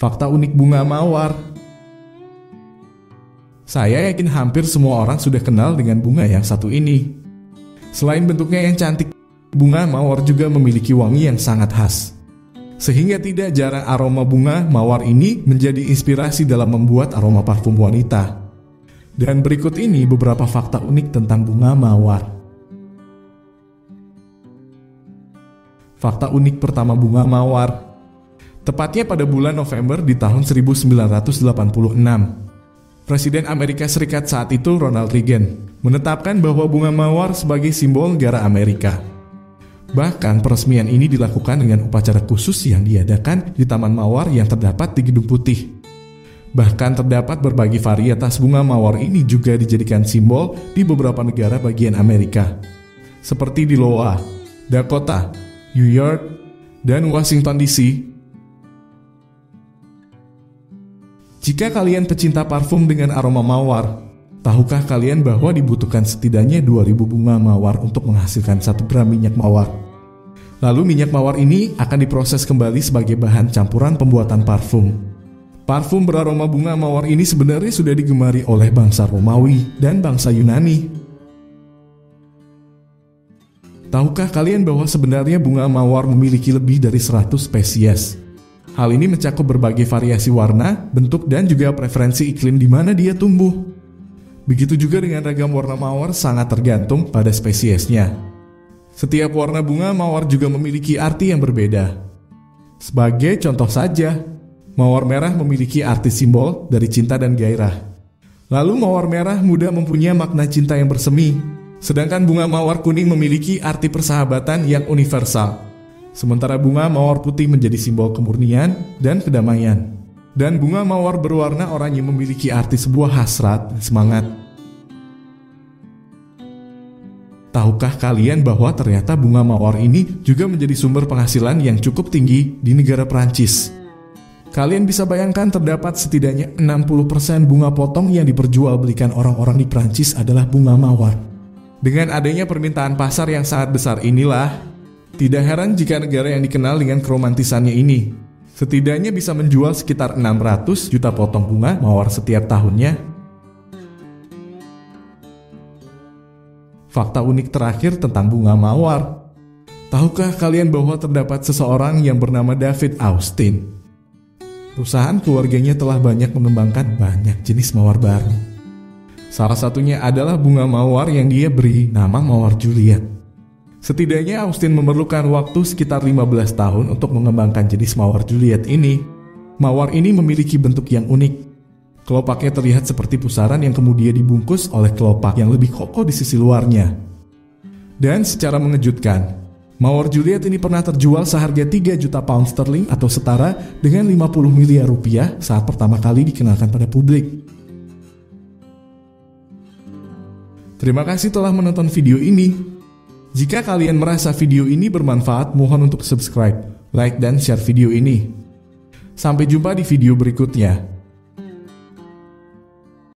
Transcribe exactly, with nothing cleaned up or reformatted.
Fakta unik bunga mawar. Saya yakin hampir semua orang sudah kenal dengan bunga yang satu ini. Selain bentuknya yang cantik, bunga mawar juga memiliki wangi yang sangat khas. Sehingga tidak jarang aroma bunga mawar ini menjadi inspirasi dalam membuat aroma parfum wanita. Dan berikut ini beberapa fakta unik tentang bunga mawar. Fakta unik pertama bunga mawar. Tepatnya pada bulan November di tahun seribu sembilan ratus delapan puluh enam, Presiden Amerika Serikat saat itu Ronald Reagan menetapkan bahwa bunga mawar sebagai simbol negara Amerika. Bahkan peresmian ini dilakukan dengan upacara khusus yang diadakan di Taman Mawar yang terdapat di Gedung Putih. Bahkan terdapat berbagai varietas bunga mawar ini juga dijadikan simbol di beberapa negara bagian Amerika, seperti di Iowa, Dakota, New York, dan Washington D C. Jika kalian pecinta parfum dengan aroma mawar, tahukah kalian bahwa dibutuhkan setidaknya dua ribu bunga mawar untuk menghasilkan satu gram minyak mawar? Lalu minyak mawar ini akan diproses kembali sebagai bahan campuran pembuatan parfum. Parfum beraroma bunga mawar ini sebenarnya sudah digemari oleh bangsa Romawi dan bangsa Yunani. Tahukah kalian bahwa sebenarnya bunga mawar memiliki lebih dari seratus spesies? Hal ini mencakup berbagai variasi warna, bentuk, dan juga preferensi iklim di mana dia tumbuh. Begitu juga dengan ragam warna mawar sangat tergantung pada spesiesnya. Setiap warna bunga mawar juga memiliki arti yang berbeda. Sebagai contoh saja, mawar merah memiliki arti simbol dari cinta dan gairah. Lalu mawar merah muda mempunyai makna cinta yang bersemi, sedangkan bunga mawar kuning memiliki arti persahabatan yang universal. Sementara bunga mawar putih menjadi simbol kemurnian dan kedamaian. Dan bunga mawar berwarna oranye memiliki arti sebuah hasrat dan semangat. Tahukah kalian bahwa ternyata bunga mawar ini juga menjadi sumber penghasilan yang cukup tinggi di negara Prancis? Kalian bisa bayangkan terdapat setidaknya enam puluh persen bunga potong yang diperjualbelikan orang-orang di Prancis adalah bunga mawar. Dengan adanya permintaan pasar yang sangat besar inilah, tidak heran jika negara yang dikenal dengan keromantisannya ini setidaknya bisa menjual sekitar enam ratus juta potong bunga mawar setiap tahunnya. Fakta unik terakhir tentang bunga mawar. Tahukah kalian bahwa terdapat seseorang yang bernama David Austin? Perusahaan keluarganya telah banyak mengembangkan banyak jenis mawar baru. Salah satunya adalah bunga mawar yang dia beri nama mawar Juliet. Setidaknya Austin memerlukan waktu sekitar lima belas tahun untuk mengembangkan jenis mawar Juliet ini. Mawar ini memiliki bentuk yang unik. Kelopaknya terlihat seperti pusaran yang kemudian dibungkus oleh kelopak yang lebih kokoh di sisi luarnya. Dan secara mengejutkan, mawar Juliet ini pernah terjual seharga tiga juta pound sterling atau setara dengan lima puluh miliar rupiah saat pertama kali dikenalkan pada publik. Terima kasih telah menonton video ini. Jika kalian merasa video ini bermanfaat, mohon untuk subscribe, like, dan share video ini. Sampai jumpa di video berikutnya.